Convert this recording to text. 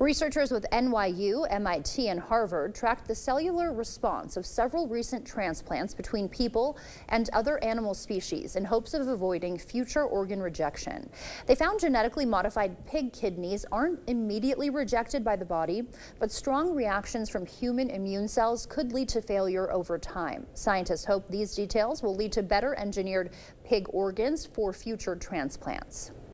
Researchers with NYU, MIT, and Harvard tracked the cellular response of several recent transplants between people and other animal species in hopes of avoiding future organ rejection. They found genetically modified pig kidneys aren't immediately rejected by the body, but strong reactions from human immune cells could lead to failure over time. Scientists hope these details will lead to better engineered pig organs for future transplants.